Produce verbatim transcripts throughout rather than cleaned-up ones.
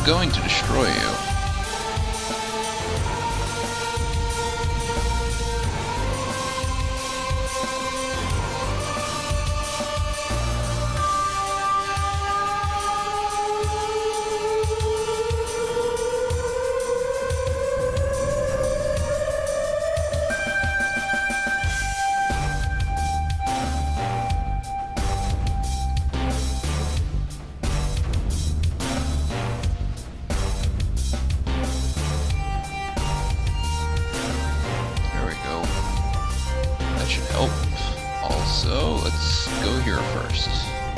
going to destroy you. So let's go here first.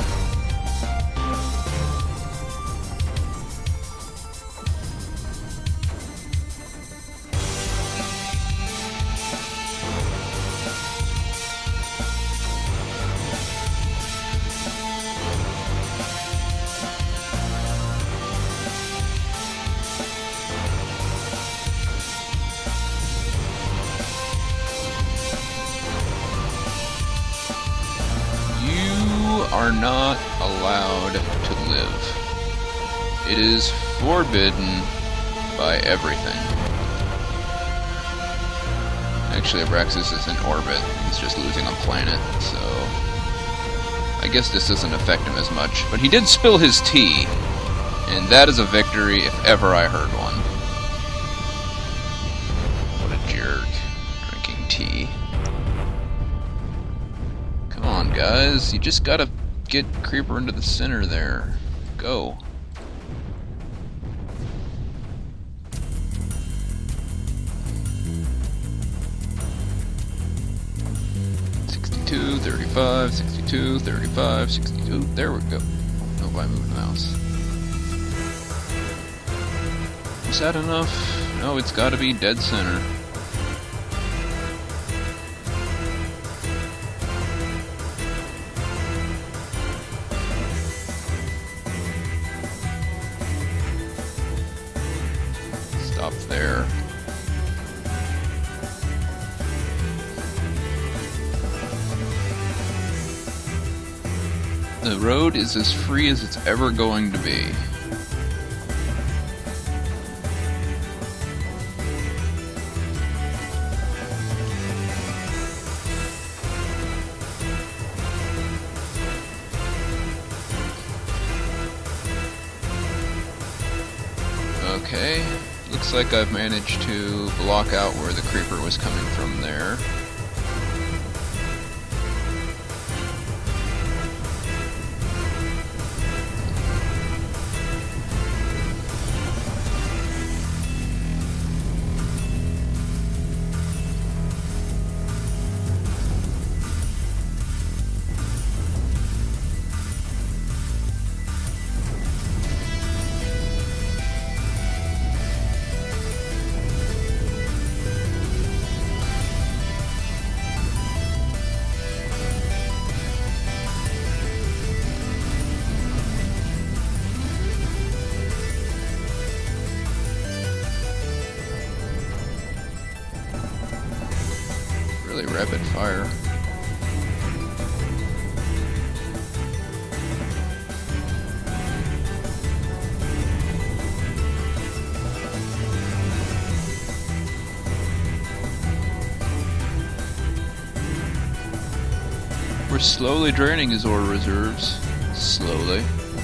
Are not allowed to live. It is forbidden by everything. Actually, Abraxas is in orbit. He's just losing a planet, so I guess this doesn't affect him as much. But he did spill his tea, and that is a victory if ever I heard one. What a jerk. Drinking tea. Come on, guys. You just gotta get Creeper into the center there. Go. sixty-two, thirty-five, sixty-two, thirty-five, sixty-two. There we go. Oh, I moved the mouse. Is that enough? No, it's gotta be dead center. Stop there. The road is as free as it's ever going to be. Okay, looks like I've managed to block out where the creeper was coming from there. Really rapid fire. We're slowly draining his ore reserves. Slowly.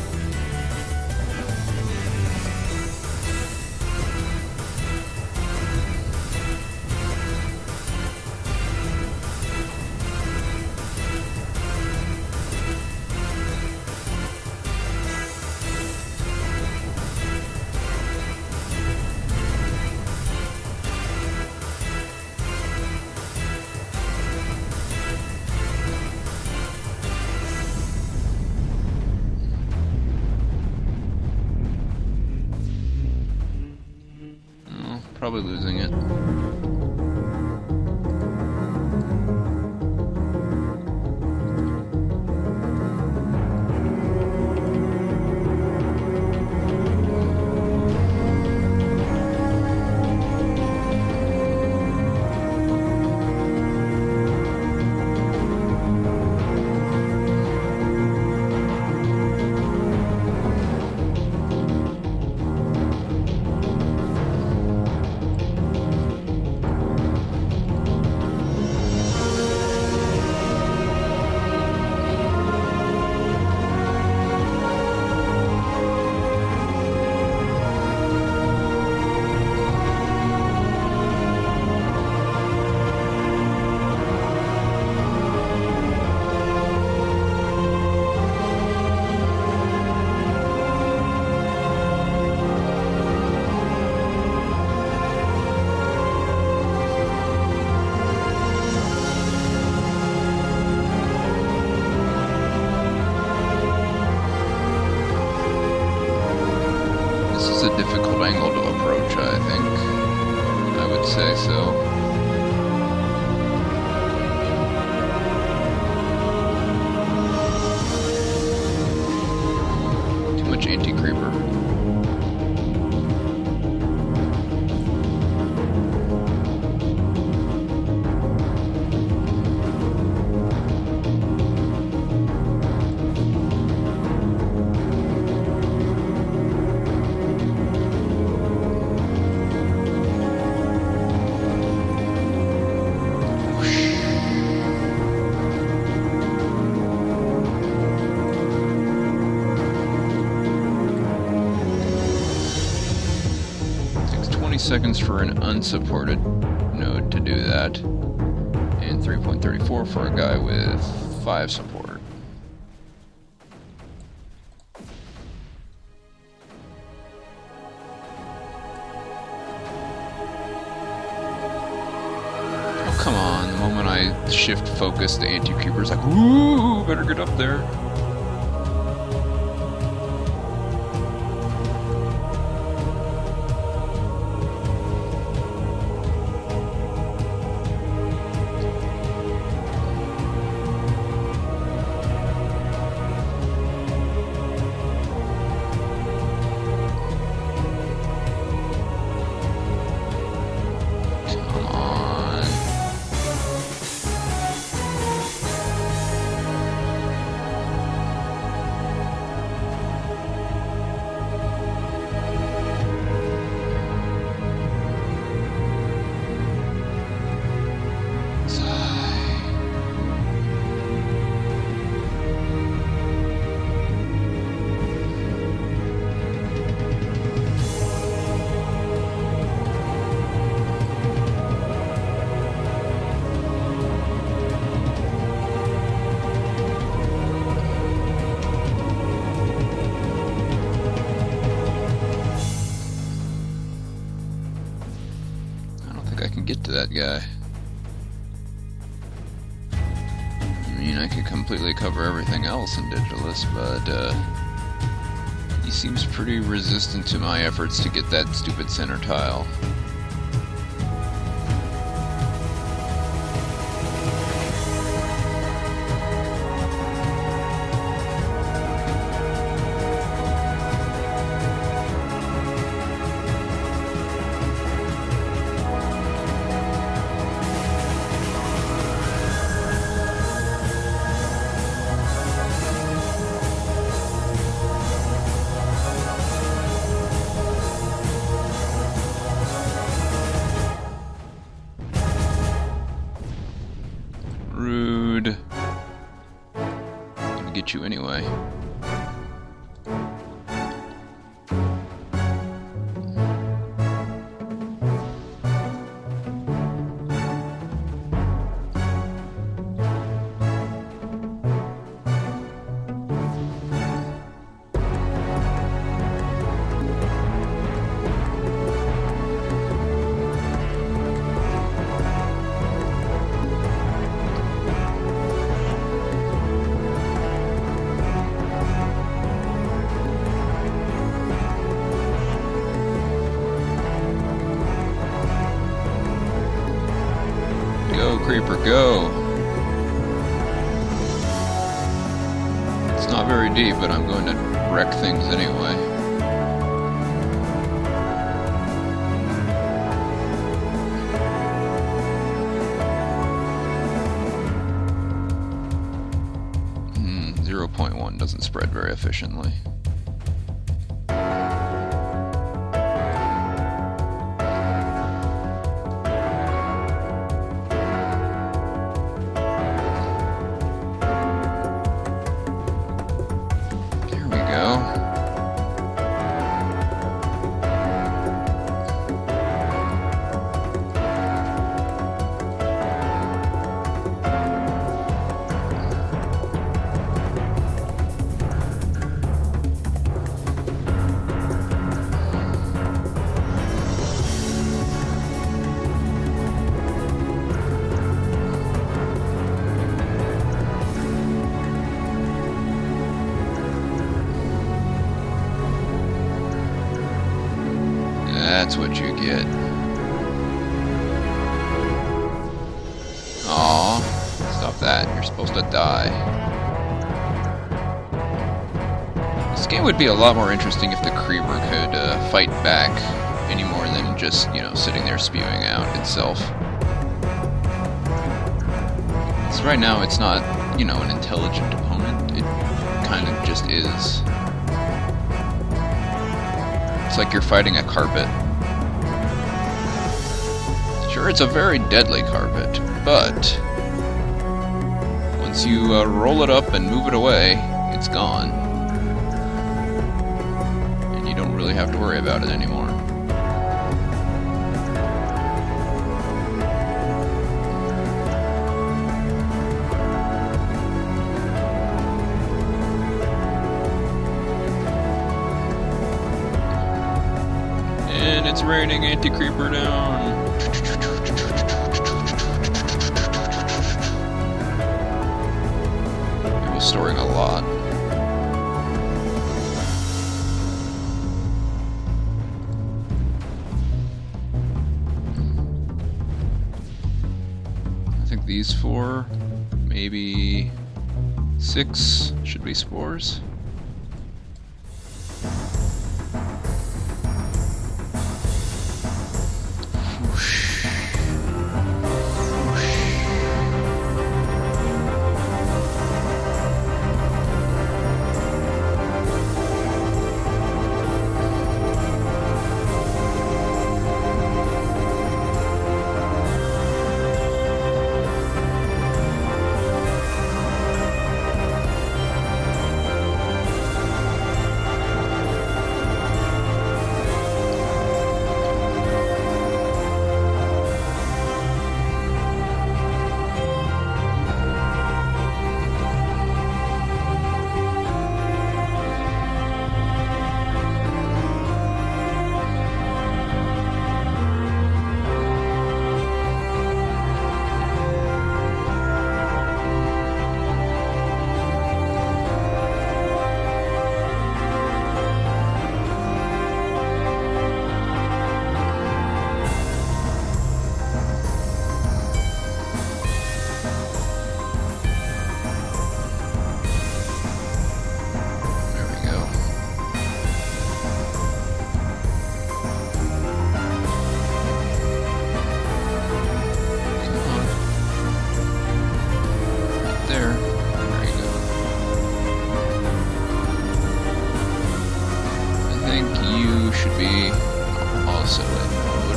Probably losing it. a difficult angle to approach, I think. I would say so. Too much anti-creeper. Seconds for an unsupported node to do that, and three point three four for a guy with five support. Oh, come on. The moment I shift focus, the anti-creeper's like, woo, better get up there. Get to that guy. I mean, I could completely cover everything else in Digitalist, but uh, he seems pretty resistant to my efforts to get that stupid center tile. Rude. I'm gonna get you anyway. Creeper, go! It's not very deep, but I'm going to wreck things anyway. Hmm, zero point one doesn't spread very efficiently. That's what you get. Aw, stop that. You're supposed to die. This game would be a lot more interesting if the Creeper could uh, fight back any more than just, you know, sitting there spewing out itself. Because right now it's not, you know, an intelligent opponent. It kind of just is. It's like you're fighting a carpet. Sure, it's a very deadly carpet, but once you uh, roll it up and move it away, it's gone. And you don't really have to worry about it anymore. And it's raining anti-creeper down. It was storing a lot. I think these four, maybe six, should be spores. Should be also in mode.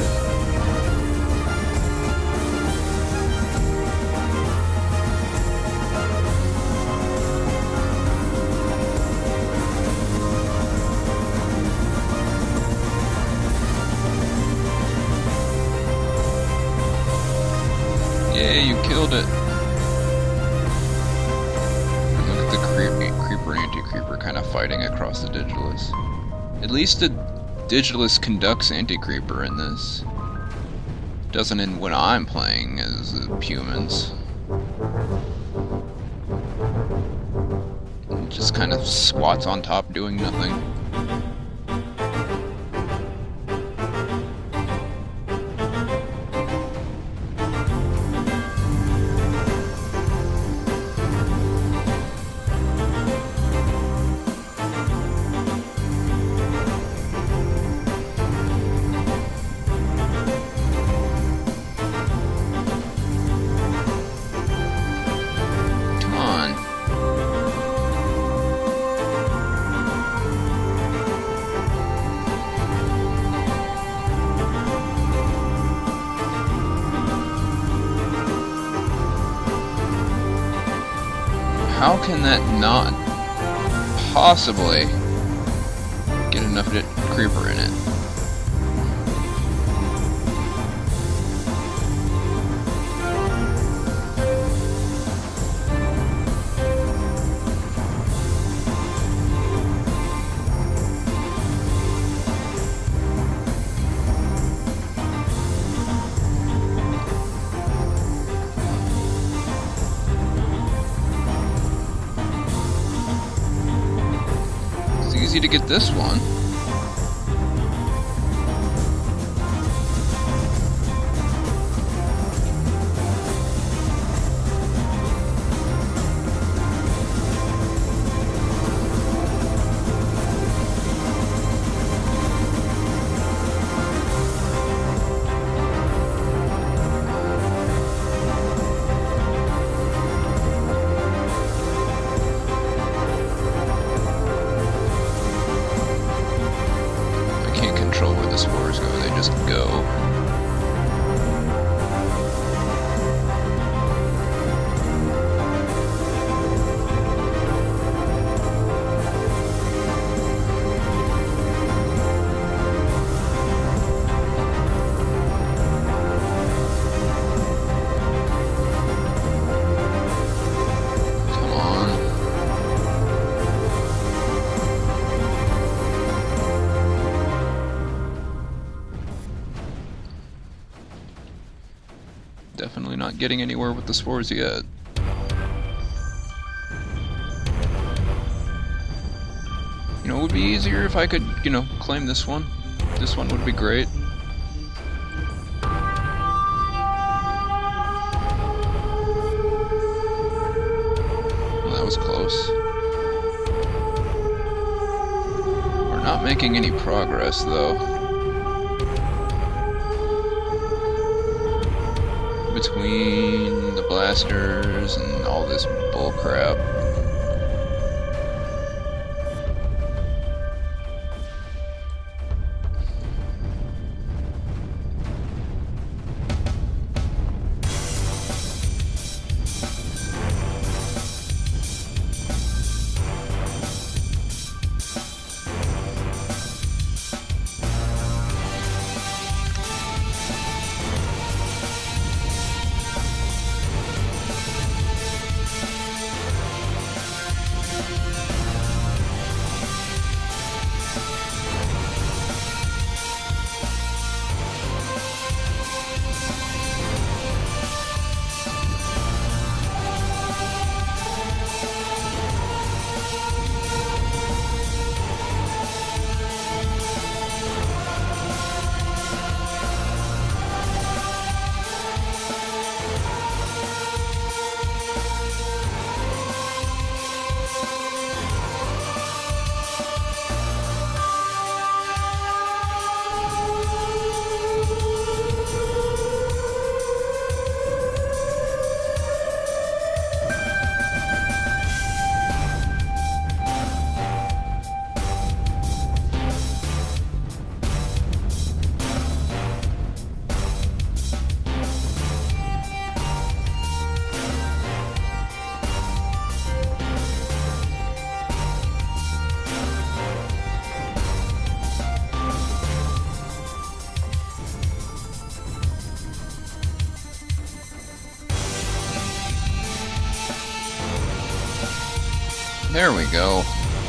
Yay, you killed it. Look at the creepy creeper anti-creeper kind of fighting across the Digilus. At least the Digilus conducts anti-creeper in this. Doesn't in when I'm playing as uh, humans. It just kind of squats on top doing nothing. How can that not possibly get enough creeper in it? Easy to get this one. just go. Definitely not getting anywhere with the spores yet. You know, it would be easier if I could, you know, claim this one. This one would be great. Well, that was close. We're not making any progress, though. Between the blasters and all this bullcrap. There we go.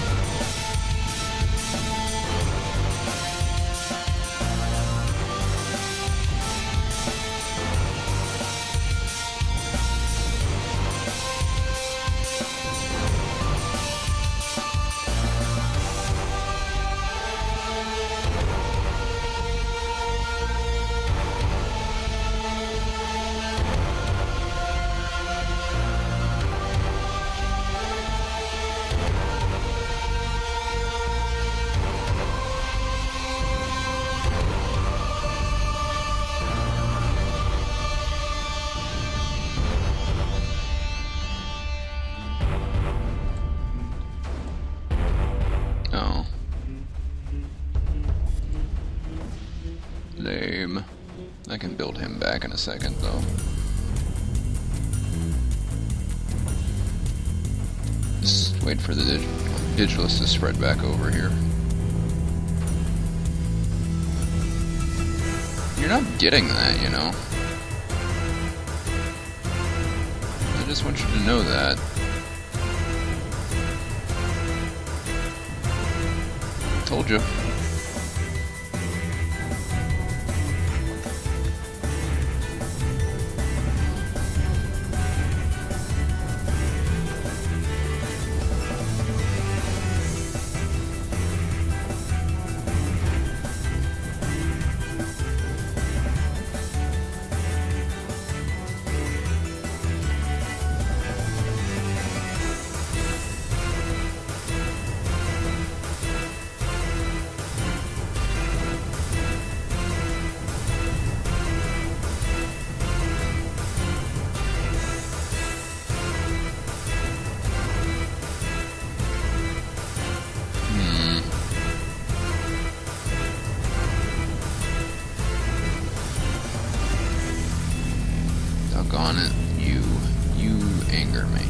Lame. I can build him back in a second, though. Just wait for the dig Digilus to spread back over here. You're not getting that, you know. I just want you to know that. Told you. Doggone it. You. You anger me.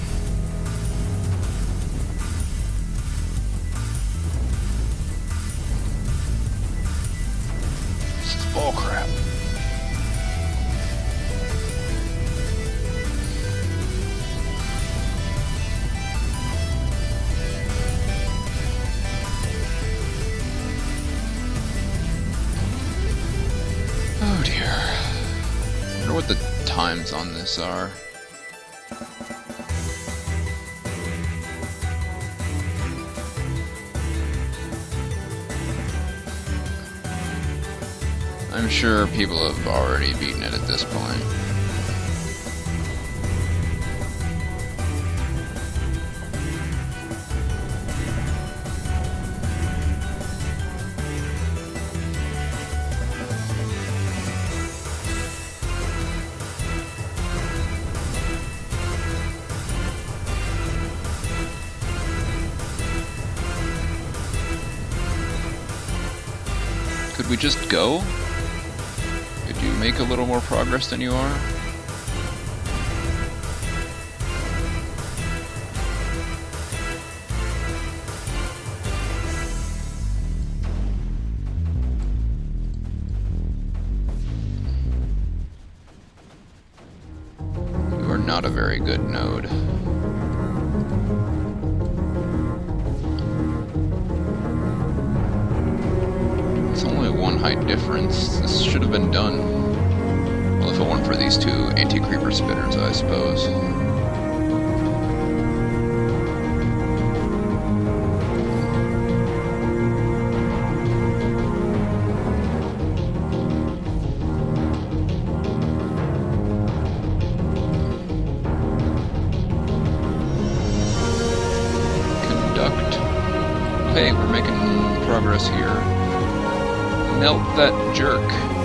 This is bullcrap. Oh dear. I wonder what the times on this are. I'm sure people have already beaten it at this point. Could we just go? Could you make a little more progress than you are? You are not a very good node. Height difference. This should have been done. Well, if it weren't for these two anti-creeper spitters, I suppose. Conduct. Hey, we're making progress here. Melt that jerk.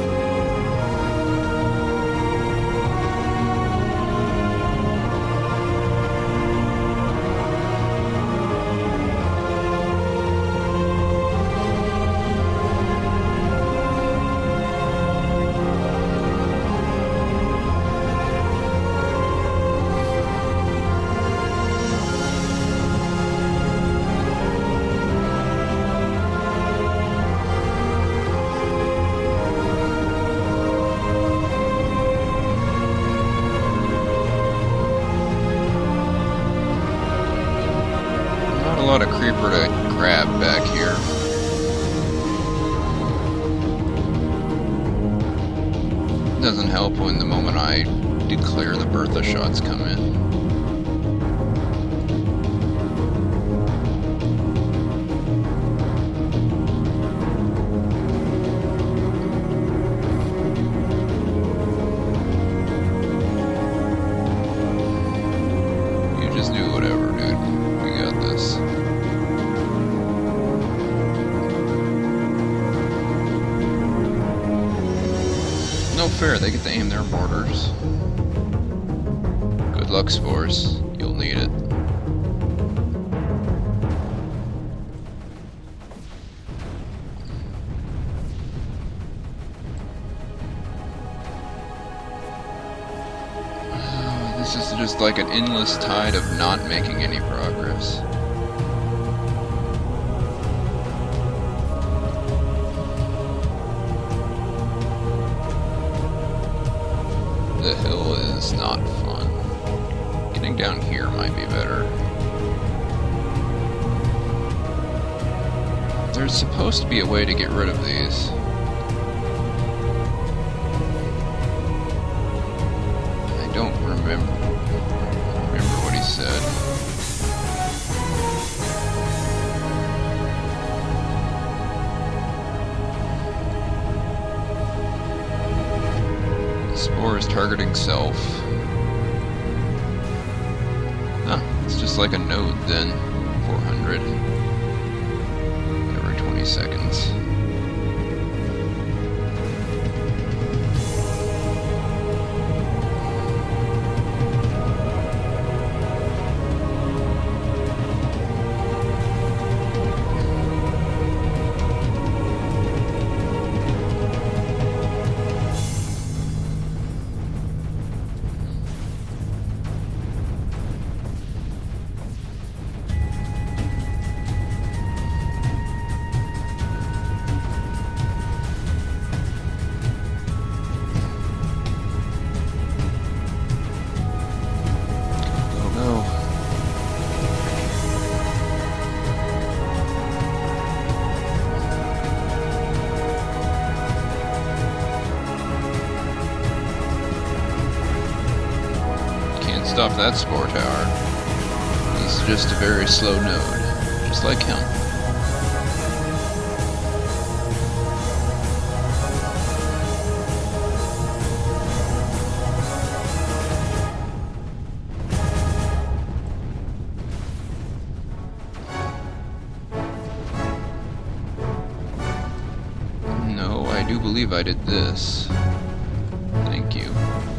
A lot of creeper to grab back here. Doesn't help when the moment I declare the Bertha shots come in. You just do whatever, dude. We got this. No fair, they get to aim their mortars. Good luck, Spores. You'll need it. This is just like an endless tide of not making any progress. The hill is not fun. Getting down here might be better. There's supposed to be a way to get rid of these. I don't remember remember what he said. Spore is targeting self. Huh, it's just like a node then. four hundred. Every twenty seconds. pissed off that spore tower. He's just a very slow node, just like him. No, I do believe I did this. Thank you.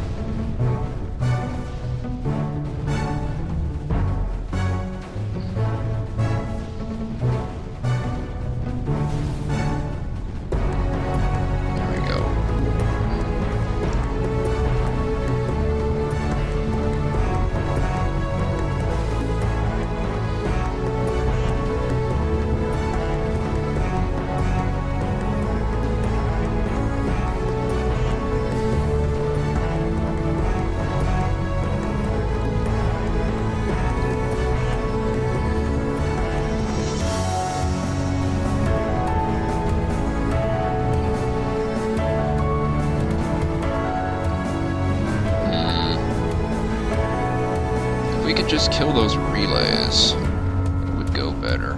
Just kill those relays, it would go better.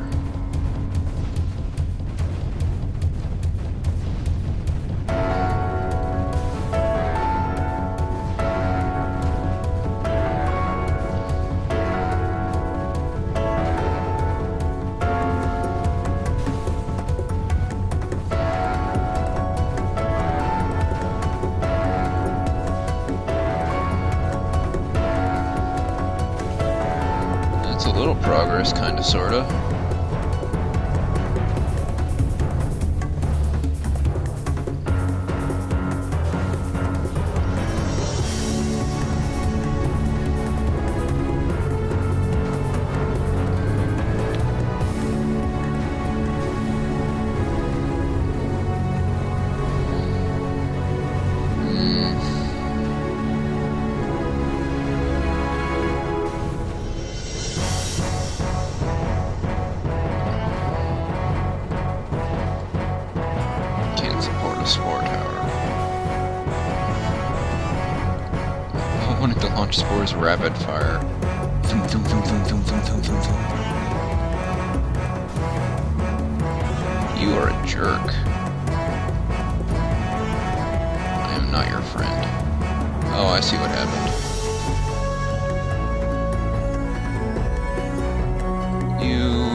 A little progress, kinda, sorta. Spore tower. I wanted to launch spores rapid fire. Thum, thum, thum, thum, thum, thum, thum, thum, thum. You are a jerk. I am not your friend. Oh, I see what happened. You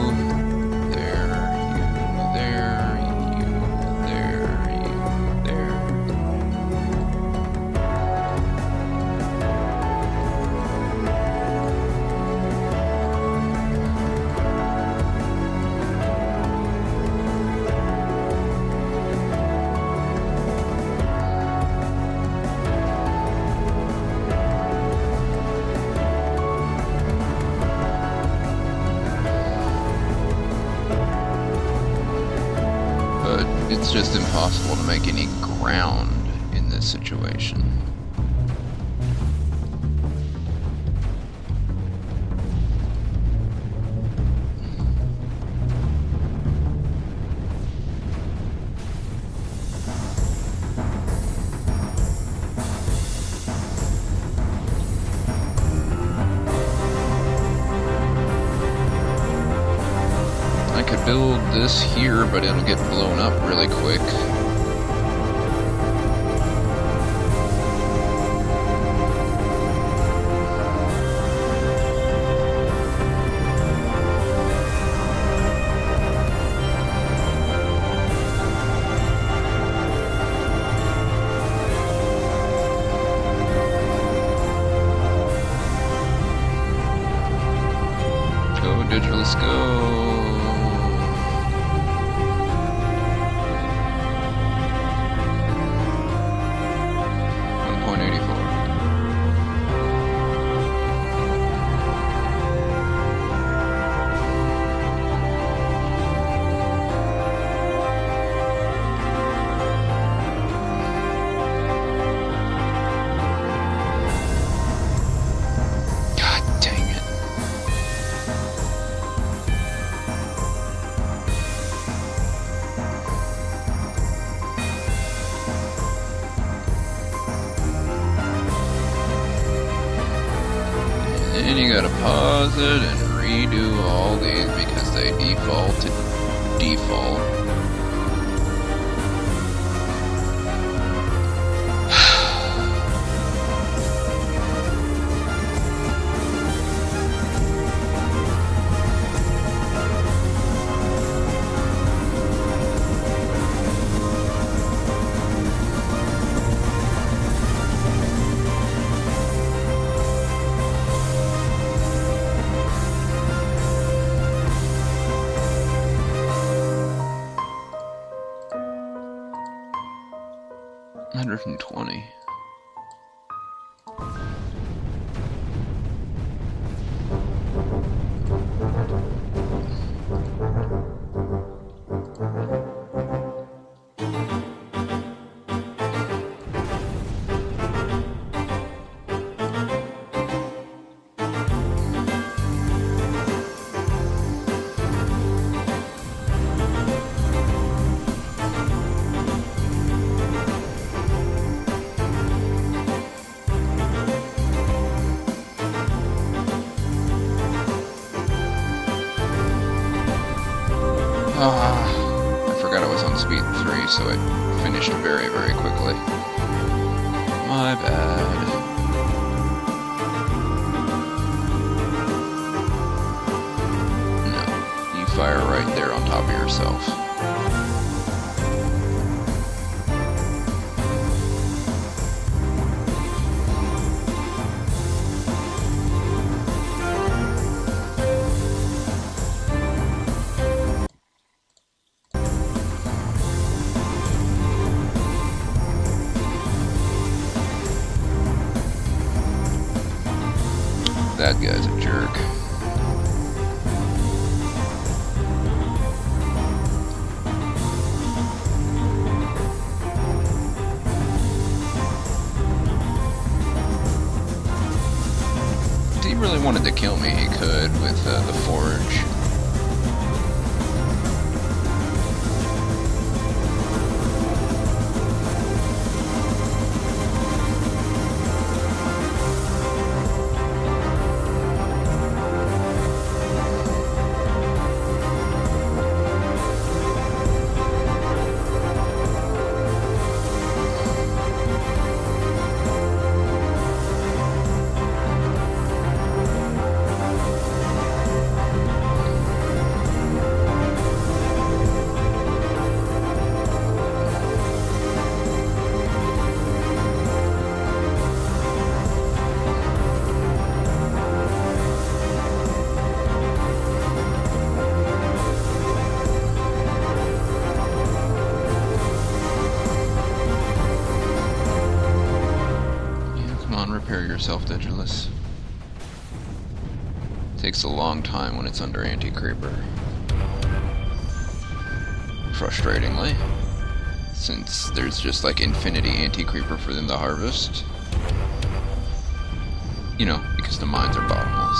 It's just impossible to make any ground in this situation. I could build this here, but it'll get blown up really quick. Go, Digital, let's go. And you gotta pause it and redo all these because they default to default. one hundred twenty. Ah, I forgot I was on speed three, so it finished very, very quickly. My bad. No, you fire right there on top of yourself. That guy's a jerk. If he really wanted to kill me, he could with uh, the forge. Repair yourself, Digilus. Takes a long time when it's under anti-creeper. Frustratingly, since there's just like infinity anti-creeper for them to harvest. You know, because the mines are bottomless.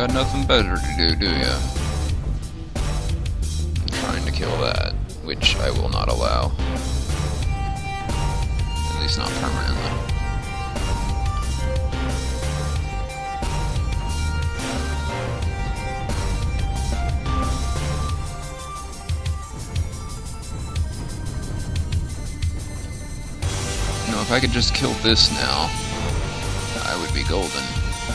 got nothing better to do, do ya? I'm trying to kill that, which I will not allow. At least not permanently. You know, if I could just kill this now, I would be golden.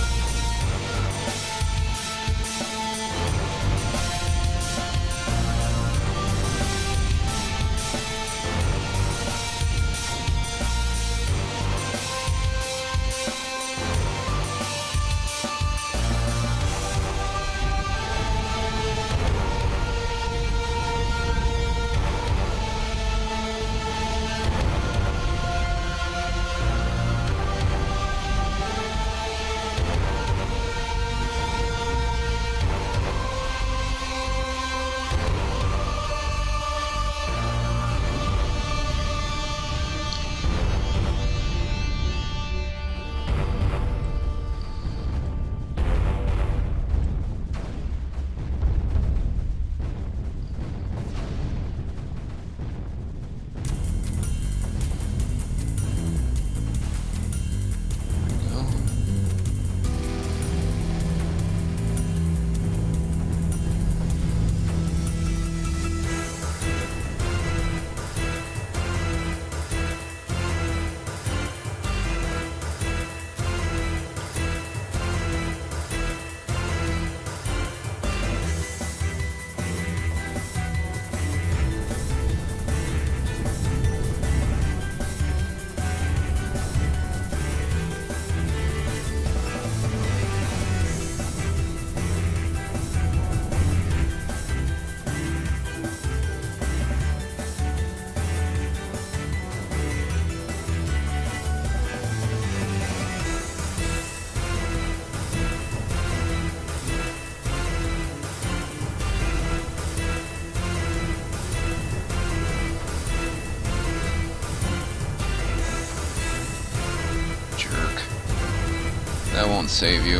That won't save you.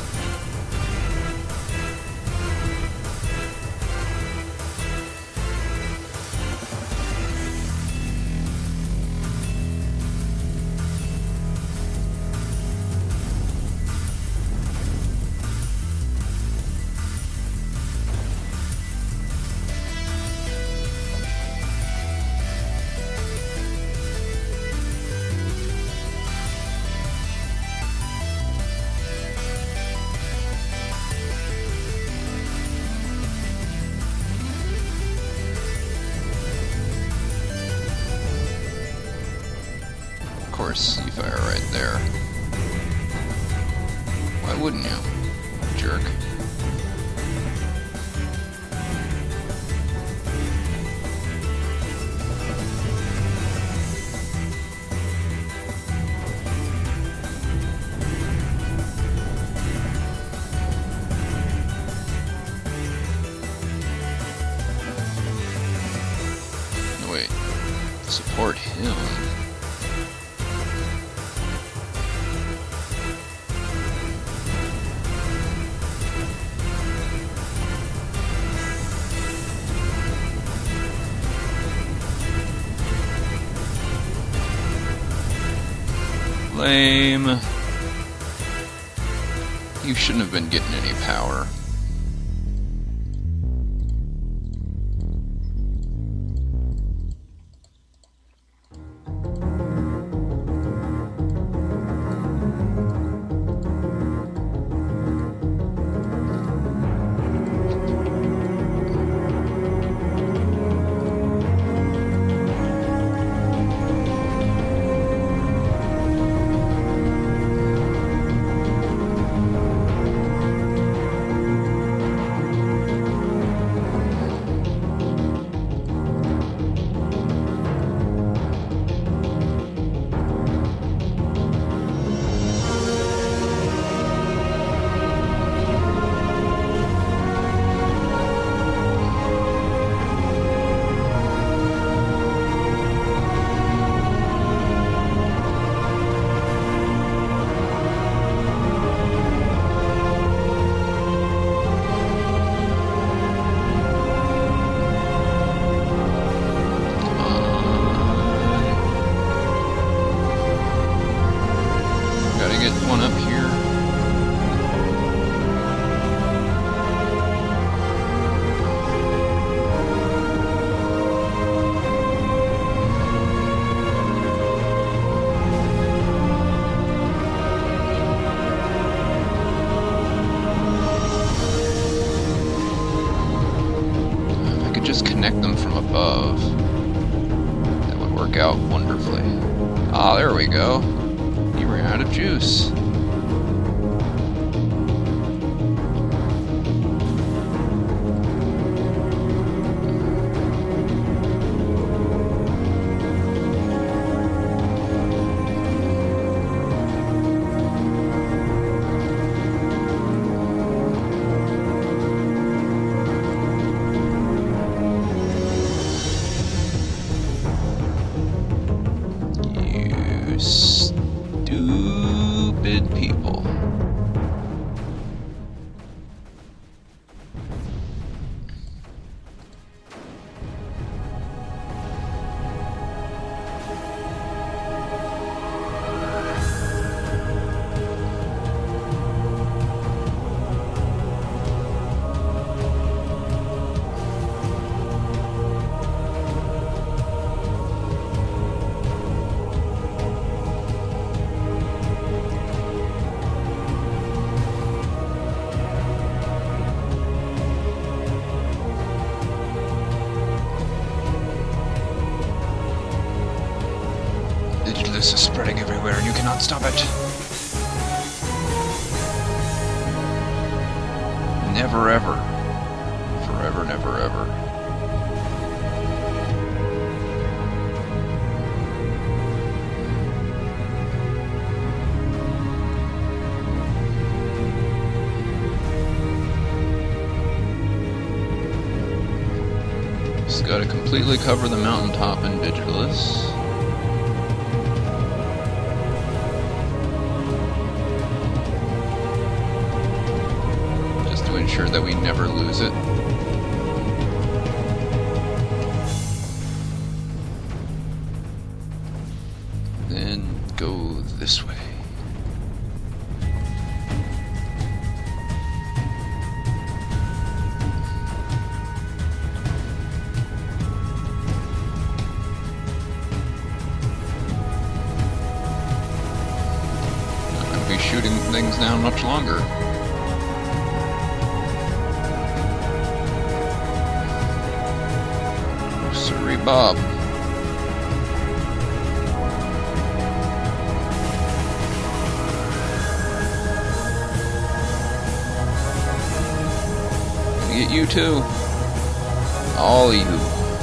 Of course, you fire right there. Why wouldn't you, jerk? No, wait. Support him. Lame. You shouldn't have been getting any power. connect them from above, that would work out wonderfully. Ah, there we go. He ran out of juice. Stupid people. This is spreading everywhere and you cannot stop it. Never ever. Forever, never ever. Just gotta completely cover the mountaintop in Digitalis. Ensure that we never lose it. Then go this way. Not going to be shooting things down much longer. Bob. Get you too. All of you.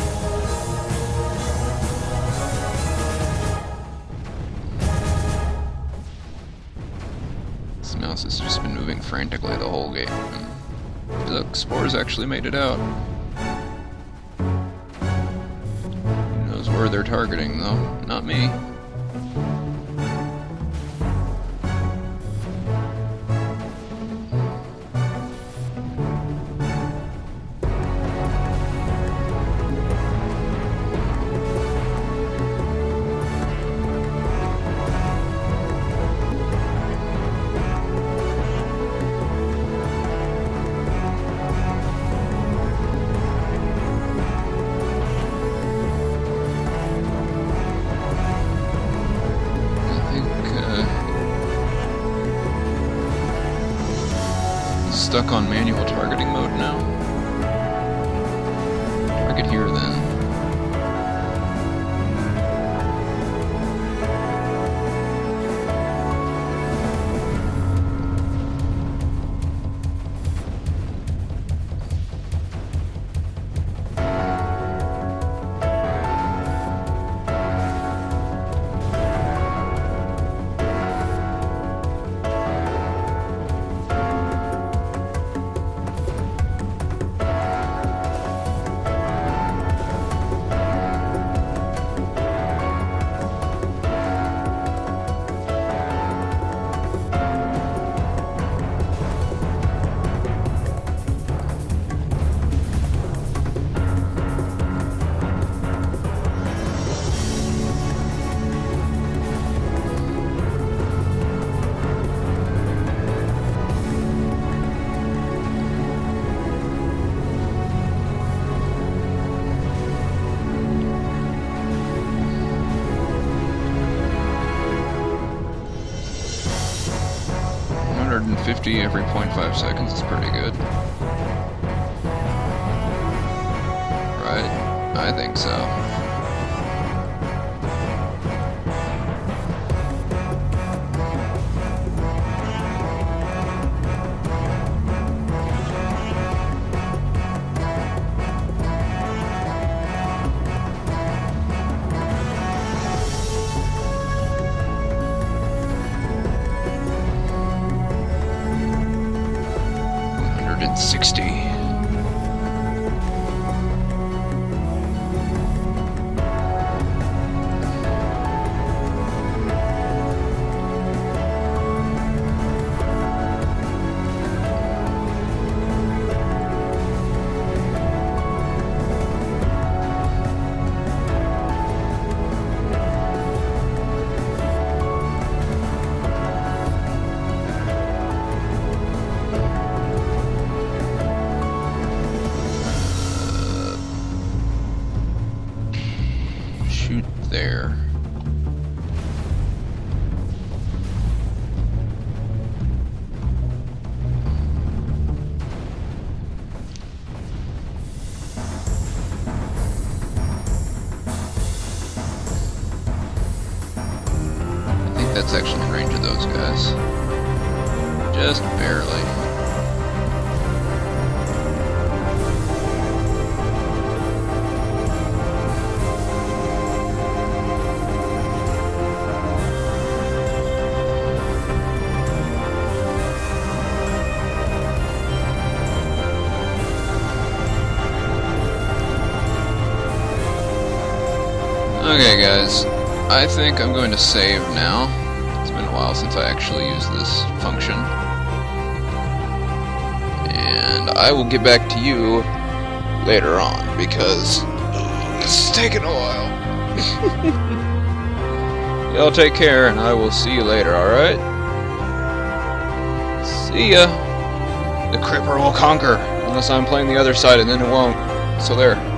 This mouse has just been moving frantically the whole game. And look, Spores actually made it out. Where they're targeting, though. Not me. Stuck on manual targeting mode now. Target here then. fifty every zero point five seconds is pretty good. right? I think so. sixty. Shoot there. I think that's actually in range of those guys. Just barely. Okay guys, I think I'm going to save now. It's been a while since I actually used this function. And I will get back to you later on, because uh, this is taking a while. Y'all take care, and I will see you later, alright? See ya! The Cripper will conquer, unless I'm playing the other side, and then it won't. So there.